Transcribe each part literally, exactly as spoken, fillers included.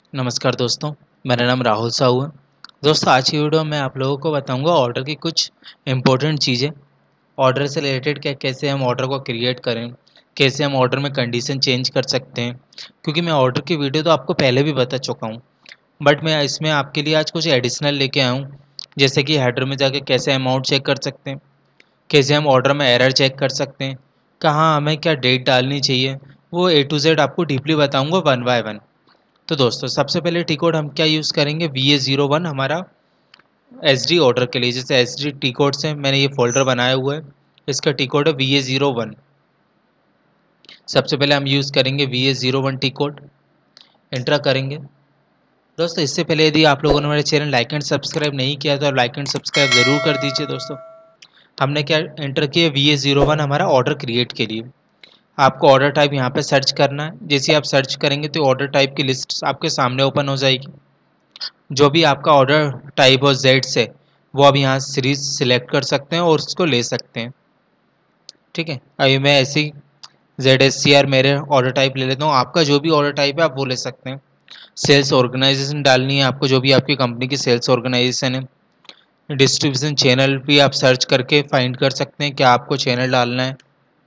नमस्कार दोस्तों, मेरा नाम राहुल साहू है। दोस्तों आज की वीडियो में आप लोगों को बताऊंगा ऑर्डर की कुछ इम्पोर्टेंट चीज़ें। ऑर्डर से रिलेटेड क्या कैसे हम ऑर्डर को क्रिएट करें, कैसे हम ऑर्डर में कंडीशन चेंज कर सकते हैं। क्योंकि मैं ऑर्डर की वीडियो तो आपको पहले भी बता चुका हूँ, बट मैं इसमें आपके लिए आज कुछ एडिशनल लेके आया हूँ। जैसे कि हेडर में जाके कैसे अमाउंट चेक कर सकते हैं, कैसे हम ऑर्डर में एरर चेक कर सकते हैं, कहाँ हमें क्या डेट डालनी चाहिए, वो ए टू जेड आपको डीपली बताऊँगा वन बाय वन। तो दोस्तों सबसे पहले टी कोड हम क्या यूज़ करेंगे, वी ए ज़ीरो वन हमारा एस डी ऑर्डर के लिए। जैसे एस डी टी कोड से मैंने ये फोल्डर बनाया हुआ है, इसका टी कोड है वी ए ज़ीरो वन। सबसे पहले हम यूज़ करेंगे V A zero one T code, enter करेंगे। दोस्तों इससे पहले यदि आप लोगों ने मेरे चैनल लाइक एंड सब्सक्राइब नहीं किया तो आप लाइक एंड सब्सक्राइब ज़रूर कर दीजिए। दोस्तों हमने क्या एंटर किया, वी ए ज़ीरो वन हमारा ऑर्डर क्रिएट के लिए। आपको ऑर्डर टाइप यहाँ पे सर्च करना है। जैसे आप सर्च करेंगे तो ऑर्डर टाइप की लिस्ट आपके सामने ओपन हो जाएगी। जो भी आपका ऑर्डर टाइप हो जेड से, वो आप यहाँ सीरीज सिलेक्ट कर सकते हैं और उसको ले सकते हैं। ठीक है, अभी मैं ऐसे ही जेड एस सी आर मेरे ऑर्डर टाइप ले लेता हूँ। आपका जो भी ऑर्डर टाइप है आप वो ले सकते हैं। सेल्स ऑर्गेनाइजेशन डालनी है आपको, जो भी आपकी कंपनी की सेल्स ऑर्गेनाइजेशन है। डिस्ट्रीब्यूशन चैनल भी आप सर्च करके फाइंड कर सकते हैं क्या आपको चैनल डालना है।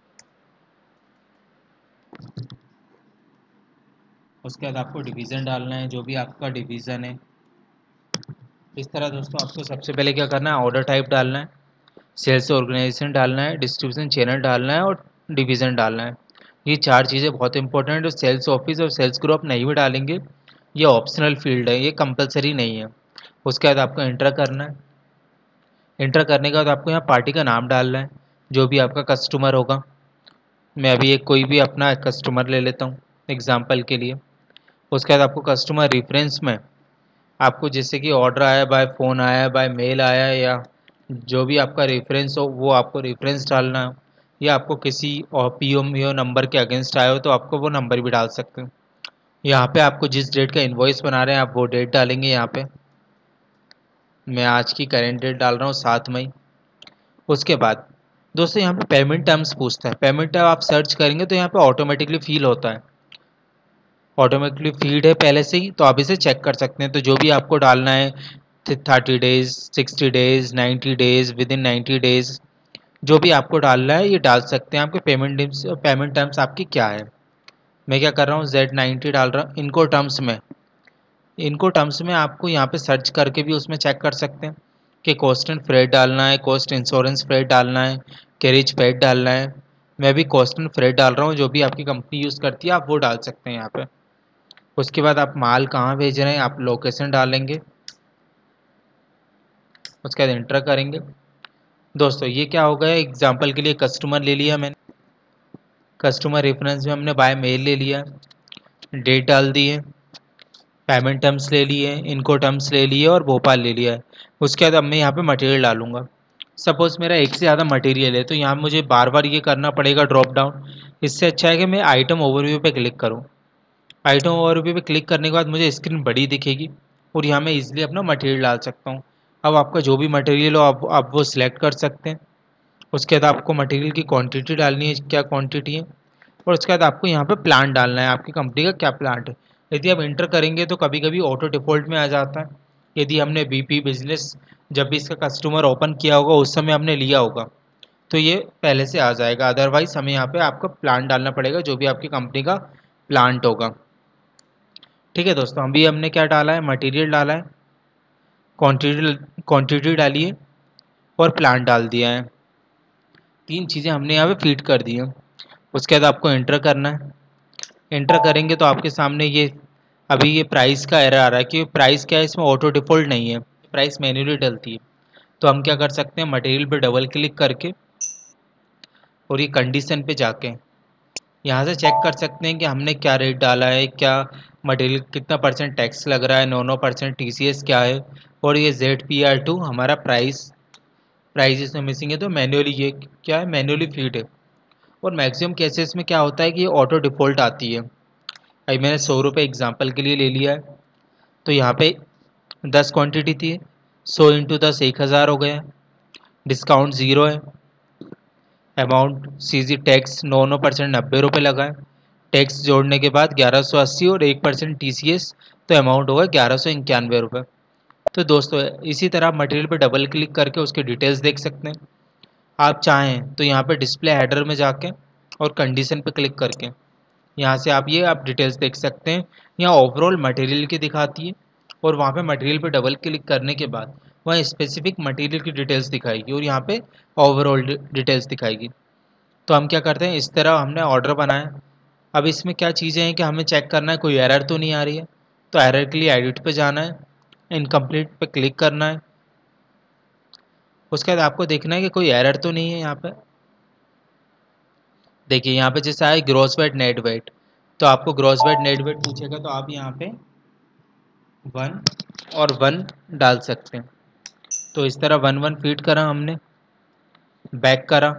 उसके बाद आपको डिवीज़न डालना है, जो भी आपका डिवीज़न है। इस तरह दोस्तों आपको सबसे पहले क्या करना है, ऑर्डर टाइप डालना है, सेल्स ऑर्गेनाइजेशन डालना है, डिस्ट्रीब्यूशन चैनल डालना है और डिवीज़न डालना है। ये चार चीज़ें बहुत इंपॉर्टेंट है। सेल्स ऑफिस और सेल्स ग्रुप नहीं भी डालेंगे, ये ऑप्शनल फील्ड है, ये कंपलसरी नहीं है। उसके बाद आपको एंटर करना है। एंटर करने के बाद आपको यहाँ पार्टी का नाम डालना है, जो भी आपका कस्टमर होगा। मैं अभी एक कोई भी अपना कस्टमर ले लेता हूँ एग्जाम्पल के लिए। उसके बाद आपको कस्टमर रेफरेंस में आपको जैसे कि ऑर्डर आया बाय फ़ोन आया बाय मेल आया या जो भी आपका रेफरेंस हो वो आपको रेफरेंस डालना है। या आपको किसी और पी ओ मी ओ नंबर के अगेंस्ट आया हो तो आपको वो नंबर भी डाल सकते हैं। यहाँ पे आपको जिस डेट का इन्वॉइस बना रहे हैं आप वो डेट डालेंगे। यहाँ पे मैं आज की करेंट डेट डाल रहा हूँ सात मई। उसके बाद दोस्तों यहाँ पे पेमेंट टर्म्स पूछता है। पेमेंट टर्म आप सर्च करेंगे तो यहाँ पे ऑटोमेटिकली फील होता है, ऑटोमेटिकली फीड है पहले से ही, तो आप इसे चेक कर सकते हैं। तो जो भी आपको डालना है, thirty days, sixty days, ninety days, within ninety days, जो भी आपको डालना है ये डाल सकते हैं। आपके पेमेंट टर्म्स पेमेंट टर्म्स आपकी क्या है। मैं क्या कर रहा हूँ, जेड नाइन्टी डाल रहा हूँ। इनको टर्म्स में इनको टर्म्स में आपको यहाँ पे सर्च करके भी उसमें चेक कर सकते हैं कि कॉस्ट एंड फ्रेट डालना है, कॉस्ट इंश्योरेंस फ्रेट डालना है, कैरेज पेड डालना है। मैं भी कॉस्ट एंड फ्रेट डाल रहा हूँ, जो भी आपकी कंपनी यूज़ करती है आप वो डाल सकते हैं यहाँ पे। उसके बाद आप माल कहाँ भेज रहे हैं आप लोकेशन डालेंगे। उसके बाद इंटर करेंगे। दोस्तों ये क्या हो गया, एग्जांपल के लिए कस्टमर ले लिया मैंने, कस्टमर रेफरेंस में हमने बाय मेल ले लिया, डेट डाल दी है, पेमेंट टर्म्स ले लिए, इनको टर्म्स ले लिए और भोपाल ले लिया है। उसके बाद अब मैं यहाँ पे मटेरियल डालूंगा। सपोज़ मेरा एक से ज़्यादा मटेरियल है तो यहाँ मुझे बार बार ये करना पड़ेगा ड्रॉप डाउन। इससे अच्छा है कि मैं आइटम ओवरव्यू पे क्लिक करूँ। आइटम ओवरव्यू पे क्लिक करने के बाद मुझे स्क्रीन बड़ी दिखेगी और यहाँ मैं इजीली अपना मटेरियल डाल सकता हूँ। अब आपका जो भी मटेरियल हो आप आप वो सिलेक्ट कर सकते हैं। उसके बाद आपको मटेरियल की क्वांटिटी डालनी है, क्या क्वांटिटी है, और उसके बाद आपको यहाँ पे प्लांट डालना है, आपकी कंपनी का क्या प्लांट है। यदि आप इंटर करेंगे तो कभी कभी ऑटो डिफ़ॉल्ट में आ जाता है। यदि हमने बी पी बिजनेस जब भी इसका कस्टमर ओपन किया होगा उस समय हमने लिया होगा तो ये पहले से आ जाएगा। अदरवाइज़ हमें यहाँ पे आपका प्लांट डालना पड़ेगा, जो भी आपकी कंपनी का प्लांट होगा। ठीक है दोस्तों, अभी हमने क्या डाला है, मटेरियल डाला है, क्वांटिटी क्वांटिटी डाली है और प्लांट डाल दिया है। तीन चीज़ें हमने यहाँ पे फीड कर दी हैं। उसके बाद आपको एंटर करना है। एंटर करेंगे तो आपके सामने ये अभी ये प्राइस का एरर आ रहा है कि प्राइस क्या है, इसमें ऑटो डिफ़ॉल्ट नहीं है, प्राइस मैन्युअली डलती है। तो हम क्या कर सकते हैं, मटेरियल पे डबल क्लिक करके और ये कंडीशन पे जाके यहाँ से चेक कर सकते हैं कि हमने क्या रेट डाला है, क्या मटेरियल कितना परसेंट टैक्स लग रहा है, नौ नौ परसेंट टी सी एस क्या है, और ये जेड पी आर टू हमारा प्राइस प्राइस इसमें मिसिंग है तो मैन्युअली ये क्या है, मैन्युअली फीड है। और मैक्सिमम केसेस में क्या होता है कि ये ऑटो डिफ़ॉल्ट आती है। अभी मैंने सौ रुपये एग्जाम्पल के लिए ले लिया है तो यहाँ पे दस क्वांटिटी थी, सौ इंटू दस एक हज़ार हो गया, डिस्काउंट ज़ीरो है, अमाउंट सी जी टैक्स नौ नौ परसेंट नब्बे रुपये लगा है, टैक्स जोड़ने के बाद ग्यारह सौ अस्सी और एक परसेंट टी सी एस, तो अमाउंट होगा ग्यारह सौ इक्यानवे रुपये। तो दोस्तों इसी तरह आप मटेरियल पर डबल क्लिक करके उसकी डिटेल्स देख सकते हैं। आप चाहें तो यहाँ पे डिस्प्ले हेडर में जाके और कंडीशन पे क्लिक करके यहाँ से आप ये आप डिटेल्स देख सकते हैं। यहाँ ओवरऑल मटेरियल की दिखाती है और वहाँ पे मटेरियल पे डबल क्लिक करने के बाद वहाँ स्पेसिफिक मटेरियल की डिटेल्स दिखाएगी और यहाँ पे ओवरऑल डिटेल्स दिखाएगी। तो हम क्या करते हैं, इस तरह हमने ऑर्डर बनाया। अब इसमें क्या चीज़ें हैं कि हमें चेक करना है कोई एरर तो नहीं आ रही है। तो एरर के लिए एडिट पे जाना है, इनकम्प्लीट पे क्लिक करना है। उसके बाद आपको देखना है कि कोई एरर तो नहीं है। यहाँ पे देखिए, यहाँ पे जैसे आए ग्रॉस वेट नेट वेट, तो आपको ग्रॉस वेट नेट वेट पूछेगा तो आप यहाँ पे वन और वन डाल सकते हैं। तो इस तरह वन वन फीड करा हमने, बैक करा।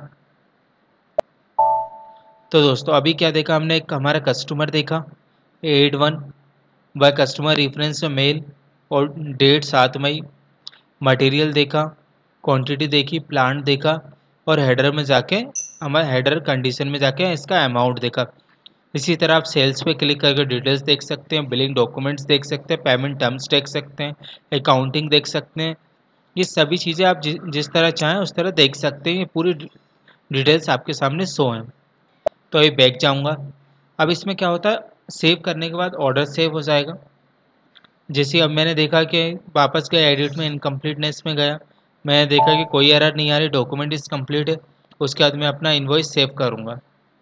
तो दोस्तों अभी क्या देखा हमने, एक हमारा कस्टमर देखा एट वन, वह कस्टमर रेफरेंस में मेल और डेट सात मई, मटेरियल देखा, क्वांटिटी देखी, प्लांट देखा और हेडर में जाके हमारे हेडर कंडीशन में जाके इसका अमाउंट देखा। इसी तरह आप सेल्स पे क्लिक करके डिटेल्स देख सकते हैं, बिलिंग डॉक्यूमेंट्स देख सकते हैं, पेमेंट टर्म्स देख सकते हैं, अकाउंटिंग देख सकते हैं। ये सभी चीज़ें आप जि, जिस तरह चाहें उस तरह देख सकते हैं। ये पूरी डिटेल्स आपके सामने शो हैं। तो ये बैक जाऊँगा। अब इसमें क्या होता है, सेव करने के बाद ऑर्डर सेव हो जाएगा। जैसे अब मैंने देखा कि वापस गया एडिट में, इनकम्प्लीटनेस में गया, मैंने देखा कि कोई एरर नहीं आ रही, डॉक्यूमेंट इज कम्प्लीट है। उसके बाद मैं अपना इन्वॉइस सेव करूँगा।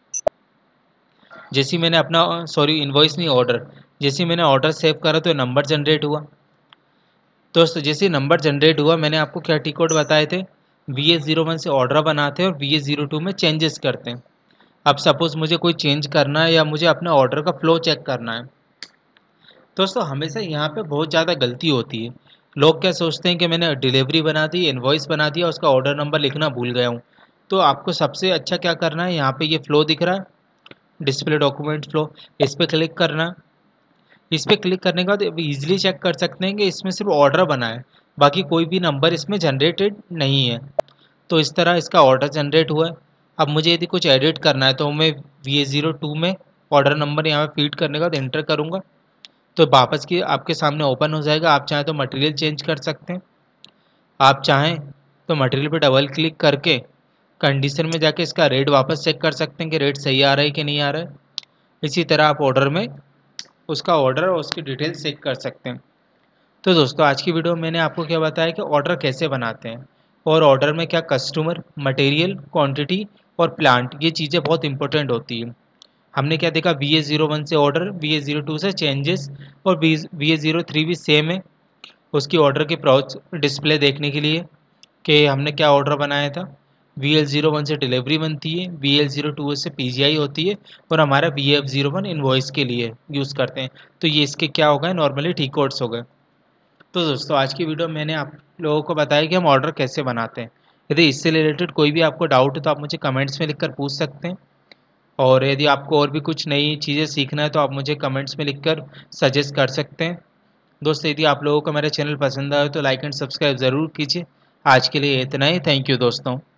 जैसे मैंने अपना सॉरी इन्वॉइस नहीं ऑर्डर, जैसे मैंने ऑर्डर सेव करा तो नंबर जनरेट हुआ। दोस्तों जैसे नंबर जनरेट हुआ, मैंने आपको क्या टी कोड बताए थे, वी एस जीरो वन से ऑर्डर बनाते हैं और वी एस जीरो टू में चेंजेस करते हैं। अब सपोज़ मुझे कोई चेंज करना है या मुझे अपने ऑर्डर का फ्लो चेक करना है। दोस्तों हमेशा यहाँ पे बहुत ज़्यादा गलती होती है। लोग क्या सोचते हैं कि मैंने डिलीवरी बना दी, इनवॉइस बना दिया, उसका ऑर्डर नंबर लिखना भूल गया हूँ। तो आपको सबसे अच्छा क्या करना है, यहाँ पे ये फ्लो दिख रहा है, डिस्प्ले डॉक्यूमेंट फ्लो, इस पर क्लिक करना है। इस पर क्लिक करने के बाद ईजिली चेक कर सकते हैं कि इसमें सिर्फ ऑर्डर बना है, बाकी कोई भी नंबर इसमें जनरेटेड नहीं है। तो इस तरह इसका ऑर्डर जनरेट हुआ है। अब मुझे यदि कुछ एडिट करना है तो मैं वी ए ज़ीरो टू में ऑर्डर नंबर यहाँ पे फीड करने के बाद एंटर करूँगा तो वापस की आपके सामने ओपन हो जाएगा। आप चाहें तो मटेरियल चेंज कर सकते हैं, आप चाहें तो मटेरियल पे डबल क्लिक करके कंडीशन में जाके इसका रेट वापस चेक कर सकते हैं कि रेट सही आ रहा है कि नहीं आ रहा है। इसी तरह आप ऑर्डर में उसका ऑर्डर और उसकी डिटेल्स चेक कर सकते हैं। तो दोस्तों आज की वीडियो में मैंने आपको क्या बताया कि ऑर्डर कैसे बनाते हैं और ऑर्डर में क्या कस्टमर, मटेरियल, क्वांटिटी और प्लांट, ये चीज़ें बहुत इंपॉर्टेंट होती हैं। हमने क्या देखा, वी ए ज़ीरो वन से order, V A zero two से चेंजेस और वी ए ज़ीरो थ्री भी सेम है। उसकी ऑर्डर की प्राउच डिस्प्ले देखने के लिए कि हमने क्या ऑर्डर बनाया था। वी एल ज़ीरो वन से डिलीवरी बनती है, वी एल ज़ीरो टू से पी जी आई होती है और हमारा V F zero one invoice के लिए यूज़ करते हैं। तो ये इसके क्या हो गए, नॉर्मली टी कोड्स हो गए। तो दोस्तों आज की वीडियो में मैंने आप लोगों को बताया कि हम ऑर्डर कैसे बनाते हैं। यदि इससे रिलेटेड कोई भी आपको डाउट है तो आप मुझे कमेंट्स में लिखकर पूछ सकते हैं, और यदि आपको और भी कुछ नई चीज़ें सीखना है तो आप मुझे कमेंट्स में लिखकर सजेस्ट कर सकते हैं। दोस्तों यदि आप लोगों को मेरा चैनल पसंद आए तो लाइक एंड सब्सक्राइब ज़रूर कीजिए। आज के लिए इतना ही, थैंक यू दोस्तों।